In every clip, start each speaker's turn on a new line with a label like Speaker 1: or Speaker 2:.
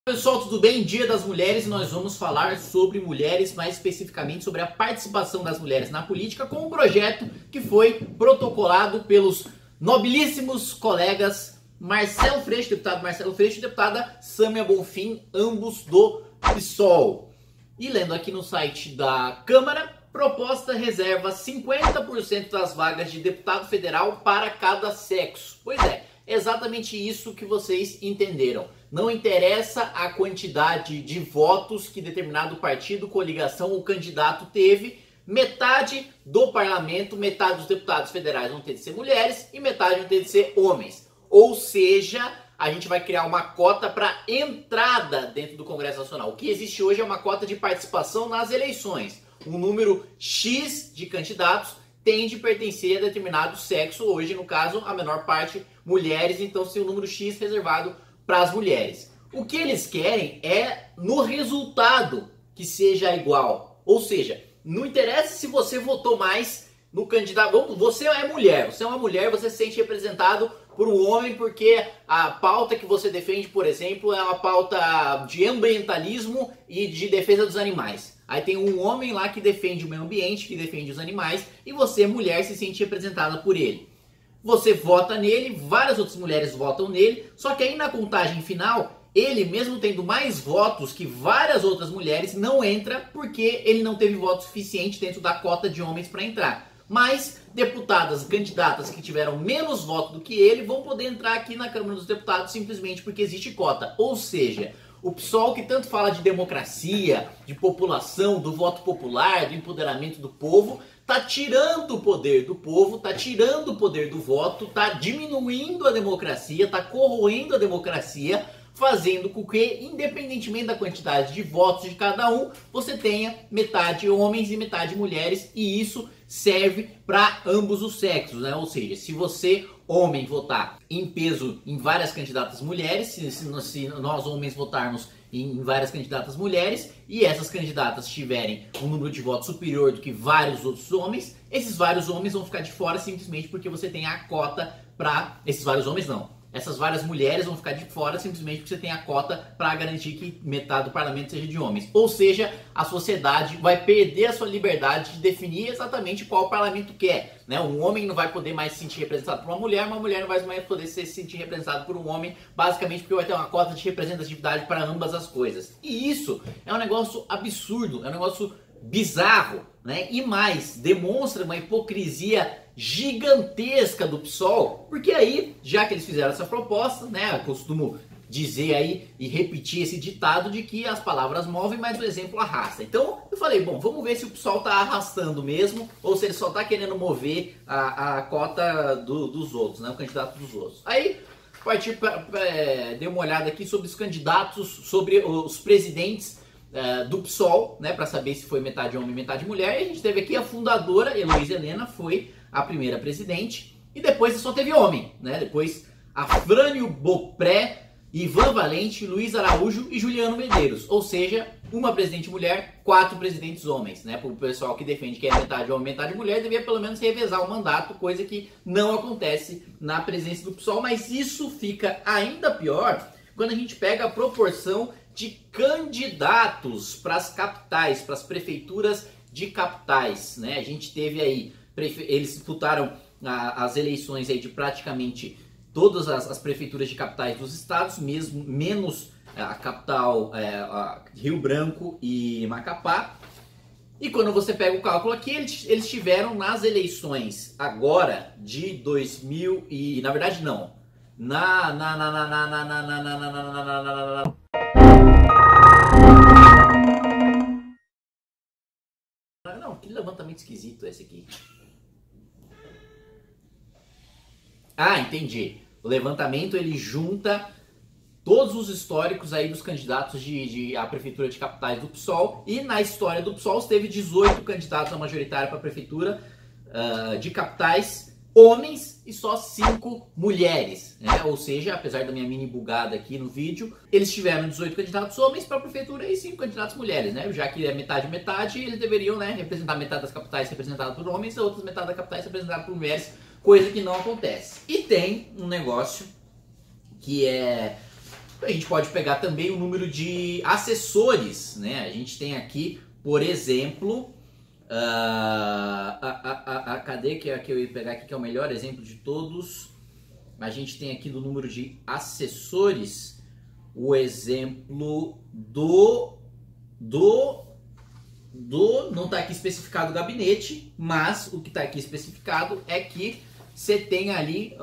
Speaker 1: Pessoal, tudo bem? Dia das Mulheres, nós vamos falar sobre mulheres, mais especificamente sobre a participação das mulheres na política, com um projeto que foi protocolado pelos nobilíssimos colegas Marcelo Freixo, deputado Marcelo Freixo, e deputada Sâmia Bonfim, ambos do PSOL. E lendo aqui no site da Câmara, proposta reserva 50% das vagas de deputado federal para cada sexo. Pois é, exatamente isso que vocês entenderam. Não interessa a quantidade de votos que determinado partido, coligação ou candidato teve, metade do parlamento, metade dos deputados federais vão ter de ser mulheres e metade vão ter de ser homens. Ou seja, a gente vai criar uma cota para entrada dentro do Congresso Nacional. O que existe hoje é uma cota de participação nas eleições. Um número X de candidatos tem de pertencer a determinado sexo, hoje no caso a menor parte mulheres, então tem um número X reservado para as mulheres. O que eles querem é no resultado que seja igual, ou seja, não interessa se você votou mais no candidato, você é mulher, você é uma mulher, você se sente representado por um homem porque a pauta que você defende, por exemplo, é uma pauta de ambientalismo e de defesa dos animais. Aí tem um homem lá que defende o meio ambiente, que defende os animais, e você, mulher, se sente representada por ele. Você vota nele, várias outras mulheres votam nele, só que aí na contagem final, ele mesmo tendo mais votos que várias outras mulheres, não entra porque ele não teve voto suficiente dentro da cota de homens para entrar. Mas deputadas, candidatas que tiveram menos voto do que ele vão poder entrar aqui na Câmara dos Deputados simplesmente porque existe cota. Ou seja, o PSOL que tanto fala de democracia, de população, do voto popular, do empoderamento do povo, tá tirando o poder do povo, tá tirando o poder do voto, tá diminuindo a democracia, tá corroendo a democracia, fazendo com que, independentemente da quantidade de votos de cada um, você tenha metade homens e metade mulheres, e isso serve para ambos os sexos, né? Ou seja, se você, homem, votar em peso em várias candidatas mulheres, se nós homens votarmos em várias candidatas mulheres, e essas candidatas tiverem um número de votos superior do que vários outros homens, esses vários homens vão ficar de fora simplesmente porque você tem a cota para... Esses vários homens não. Essas várias mulheres vão ficar de fora simplesmente porque você tem a cota para garantir que metade do parlamento seja de homens. Ou seja, a sociedade vai perder a sua liberdade de definir exatamente qual parlamento quer. Né? Um homem não vai poder mais se sentir representado por uma mulher não vai mais poder se sentir representado por um homem, basicamente porque vai ter uma cota de representatividade para ambas as coisas. E isso é um negócio absurdo, é um negócio bizarro, né? E mais, demonstra uma hipocrisia gigantesca do PSOL, porque aí, já que eles fizeram essa proposta, né, eu costumo dizer aí e repetir esse ditado de que as palavras movem, mas o exemplo arrasta. Então eu falei, bom, vamos ver se o PSOL tá arrastando mesmo ou se ele só tá querendo mover a cota dos outros, né, o candidato dos outros. Aí parti dei uma olhada aqui sobre os candidatos, sobre os presidentes do PSOL, né, para saber se foi metade homem e metade mulher. E a gente teve aqui a fundadora, Heloísa Helena, foi a primeira presidente, e depois só teve homem, né? Depois Afrânio Bopré, Ivan Valente, Luiz Araújo e Juliano Medeiros. Ou seja, uma presidente mulher, 4 presidentes homens, né? Para o pessoal que defende que é metade homem, metade mulher, devia pelo menos revezar o mandato, coisa que não acontece na presidência do PSOL. Mas isso fica ainda pior quando a gente pega a proporção de candidatos para as capitais, para as prefeituras de capitais, né? A gente teve aí, eles disputaram as eleições aí de praticamente todas as prefeituras de capitais dos estados, mesmo menos a capital Rio Branco e Macapá. E quando você pega o cálculo aqui, eles tiveram nas eleições agora de 2000 e na verdade não. Não, que levantamento esquisito esse aqui. Ah, entendi. O levantamento ele junta todos os históricos aí dos candidatos à prefeitura de capitais do PSOL, e na história do PSOL teve 18 candidatos à majoritária para a prefeitura de capitais, homens, e só 5 mulheres, né? Ou seja, apesar da minha mini bugada aqui no vídeo, eles tiveram 18 candidatos homens para a prefeitura e 5 candidatos mulheres, né? Já que é metade, eles deveriam, né, representar metade das capitais representadas por homens e outras metade das capitais representadas por mulheres, coisa que não acontece. E tem um negócio que é A gente pode pegar também o número de assessores, né? A gente tem aqui, por exemplo, cadê que eu ia pegar aqui, que é o melhor exemplo de todos? A gente tem aqui do número de assessores o exemplo não está aqui especificado o gabinete, mas o que está aqui especificado é que você tem ali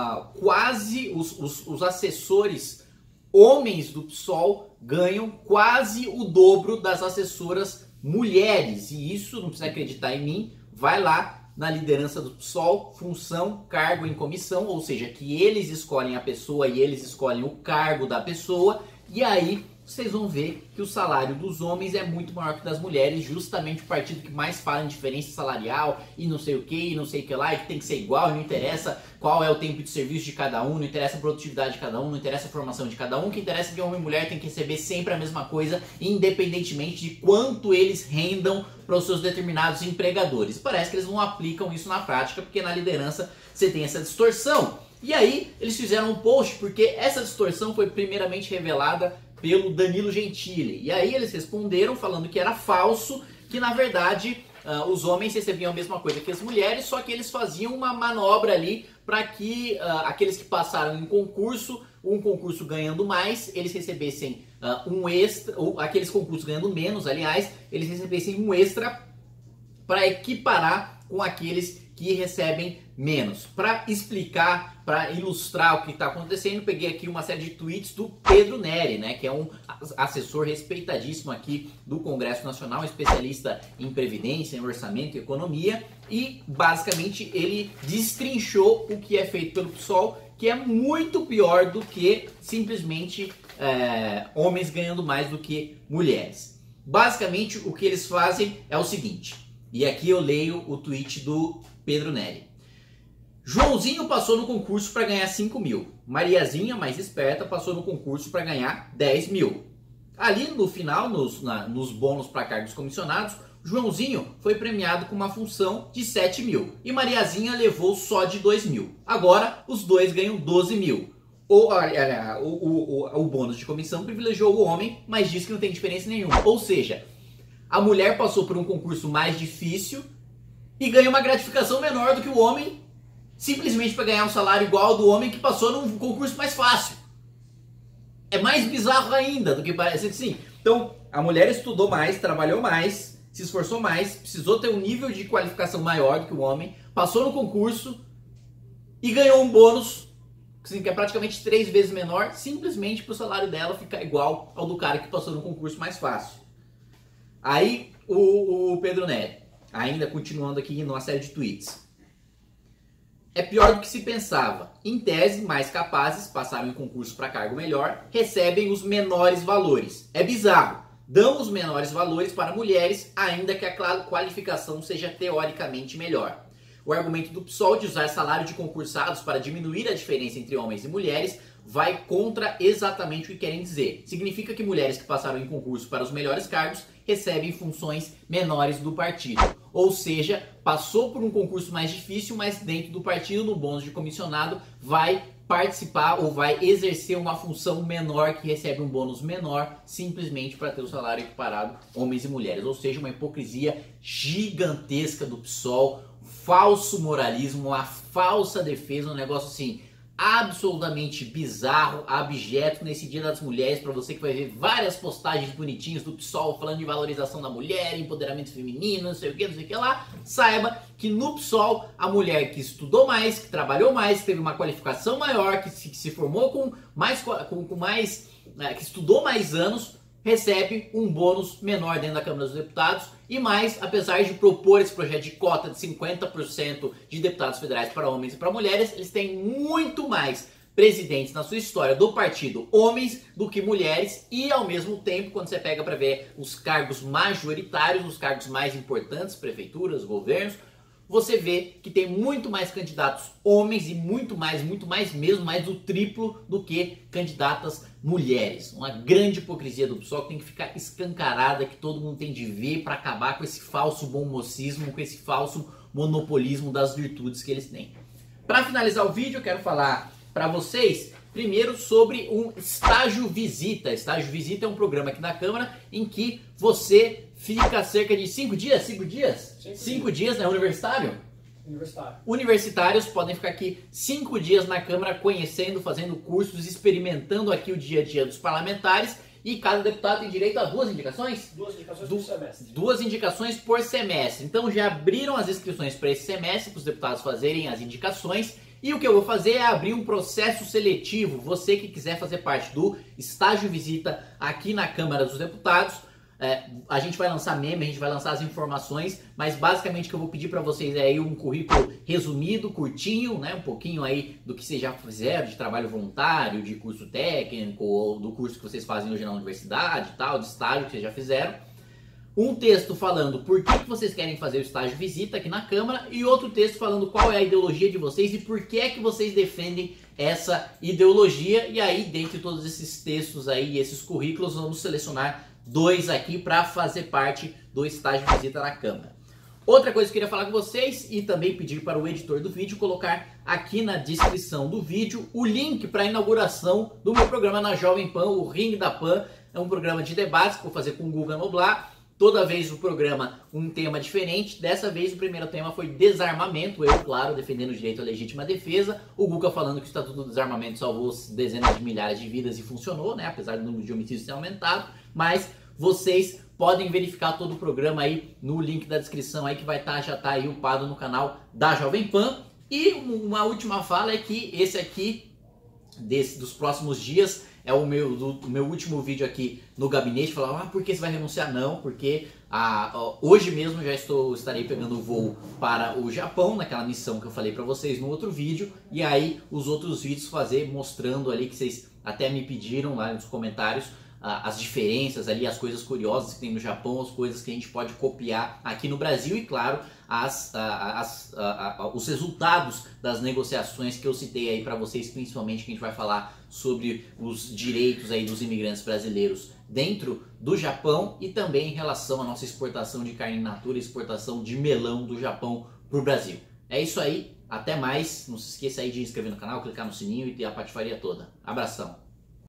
Speaker 1: quase os assessores homens do PSOL ganham quase o dobro das assessoras mulheres. E isso, não precisa acreditar em mim, vai lá na liderança do PSOL, função, cargo em comissão, ou seja, que eles escolhem a pessoa e eles escolhem o cargo da pessoa, e aí vocês vão ver que o salário dos homens é muito maior que das mulheres, justamente o partido que mais fala em diferença salarial e não sei o que, e não sei o que lá, e que tem que ser igual, e não interessa qual é o tempo de serviço de cada um, não interessa a produtividade de cada um, não interessa a formação de cada um, o que interessa é que homem e mulher tem que receber sempre a mesma coisa, independentemente de quanto eles rendam para os seus determinados empregadores. Parece que eles não aplicam isso na prática, porque na liderança você tem essa distorção. E aí eles fizeram um post, porque essa distorção foi primeiramente revelada pelo Danilo Gentili. E aí eles responderam falando que era falso, que na verdade os homens recebiam a mesma coisa que as mulheres, só que eles faziam uma manobra ali para que aqueles que passaram em concurso, um concurso ganhando mais, eles recebessem um extra, ou aqueles concursos ganhando menos, aliás, eles recebessem um extra para equiparar com aqueles que recebem menos. Para explicar, para ilustrar o que está acontecendo, peguei aqui uma série de tweets do Pedro Neri, né, que é um assessor respeitadíssimo aqui do Congresso Nacional, especialista em previdência, em orçamento e economia, e basicamente ele destrinchou o que é feito pelo PSOL, que é muito pior do que simplesmente homens ganhando mais do que mulheres. Basicamente o que eles fazem é o seguinte, e aqui eu leio o tweet do Pedro Neri. Joãozinho passou no concurso para ganhar 5 mil. Mariazinha, mais esperta, passou no concurso para ganhar 10 mil. Ali no final, nos bônus para cargos comissionados, Joãozinho foi premiado com uma função de 7 mil. E Mariazinha levou só de 2 mil. Agora, os dois ganham 12 mil. O bônus de comissão privilegiou o homem, mas diz que não tem diferença nenhuma. Ou seja, a mulher passou por um concurso mais difícil e ganha uma gratificação menor do que o homem, simplesmente para ganhar um salário igual ao do homem que passou num concurso mais fácil. É mais bizarro ainda do que parece assim. Então, a mulher estudou mais, trabalhou mais, se esforçou mais, precisou ter um nível de qualificação maior do que o homem, passou no concurso e ganhou um bônus que é praticamente 3 vezes menor, simplesmente para o salário dela ficar igual ao do cara que passou no concurso mais fácil. Aí o Pedro Neri, ainda continuando aqui numa série de tweets. É pior do que se pensava. Em tese, mais capazes, passaram em concurso para cargo melhor, recebem os menores valores. É bizarro. Dão os menores valores para mulheres, ainda que a qualificação seja teoricamente melhor. O argumento do PSOL de usar salário de concursados para diminuir a diferença entre homens e mulheres vai contra exatamente o que querem dizer. Significa que mulheres que passaram em concurso para os melhores cargos recebem funções menores do partido. Ou seja, passou por um concurso mais difícil, mas dentro do partido, no bônus de comissionado, vai participar ou vai exercer uma função menor que recebe um bônus menor, simplesmente para ter o salário equiparado homens e mulheres. Ou seja, uma hipocrisia gigantesca do PSOL, falso moralismo, uma falsa defesa, um negócio assim absolutamente bizarro, abjeto nesse Dia das Mulheres, para você que vai ver várias postagens bonitinhas do PSOL falando de valorização da mulher, empoderamento feminino, não sei o que lá. Saiba que no PSOL a mulher que estudou mais, que trabalhou mais, que teve uma qualificação maior, que se formou que estudou mais anos, recebe um bônus menor dentro da Câmara dos Deputados e mais, apesar de propor esse projeto de cota de 50% de deputados federais para homens e para mulheres, eles têm muito mais presidentes na sua história do partido homens do que mulheres e ao mesmo tempo, quando você pega para ver os cargos majoritários, os cargos mais importantes, prefeituras, governos, você vê que tem muito mais candidatos homens e muito mais mesmo, mais do triplo do que candidatas mulheres. Uma grande hipocrisia do PSOL que tem que ficar escancarada, que todo mundo tem de ver para acabar com esse falso bom mocismo, com esse falso monopolismo das virtudes que eles têm. Para finalizar o vídeo, eu quero falar para vocês Primeiro sobre um estágio visita. Estágio visita é um programa aqui na Câmara em que você fica cerca de 5 dias? 5 dias? 5 dias, né? Universitário? Universitários podem ficar aqui 5 dias na Câmara conhecendo, fazendo cursos, experimentando aqui o dia a dia dos parlamentares. E cada deputado tem direito a 2 indicações?
Speaker 2: 2 indicações por semestre.
Speaker 1: 2 indicações por semestre. Então já abriram as inscrições para esse semestre, para os deputados fazerem as indicações. E o que eu vou fazer é abrir um processo seletivo. Você que quiser fazer parte do estágio visita aqui na Câmara dos Deputados, a gente vai lançar meme, a gente vai lançar as informações, mas basicamente o que eu vou pedir para vocês é aí um currículo resumido, curtinho, né? Um pouquinho aí do que vocês já fizeram de trabalho voluntário, de curso técnico, ou do curso que vocês fazem hoje na universidade e tal, de estágio que vocês já fizeram. Um texto falando por que vocês querem fazer o estágio visita aqui na Câmara e outro texto falando qual é a ideologia de vocês e por que é que vocês defendem essa ideologia. E aí, dentre todos esses textos aí, esses currículos, vamos selecionar 2 aqui para fazer parte do estágio visita na Câmara. Outra coisa que eu queria falar com vocês e também pedir para o editor do vídeo colocar aqui na descrição do vídeo o link para a inauguração do meu programa na Jovem Pan, o Ring da Pan. É um programa de debates que eu vou fazer com o Guga Noblar. Toda vez o programa um tema diferente. Dessa vez o primeiro tema foi desarmamento. Eu, claro, defendendo o direito à legítima defesa. O Guga falando que o Estatuto do Desarmamento salvou dezenas de milhares de vidas e funcionou, né? Apesar do número de homicídios ter aumentado. Mas vocês podem verificar todo o programa aí no link da descrição aí que vai estar, já está aí upado no canal da Jovem Pan. E uma última fala é que esse aqui, dos próximos dias, é o meu último vídeo aqui no gabinete. Falar, por que você vai renunciar? Não, porque hoje mesmo já estarei pegando o voo para o Japão, naquela missão que eu falei para vocês no outro vídeo. E aí os outros vídeos mostrando ali que vocês até me pediram lá nos comentários, as diferenças ali, as coisas curiosas que tem no Japão, as coisas que a gente pode copiar aqui no Brasil e, claro, os resultados das negociações que eu citei aí para vocês, principalmente que a gente vai falar sobre os direitos aí dos imigrantes brasileiros dentro do Japão e também em relação à nossa exportação de carne in natura, exportação de melão do Japão para o Brasil. É isso aí, até mais, não se esqueça aí de inscrever no canal, clicar no sininho e ter a patifaria toda. Abração!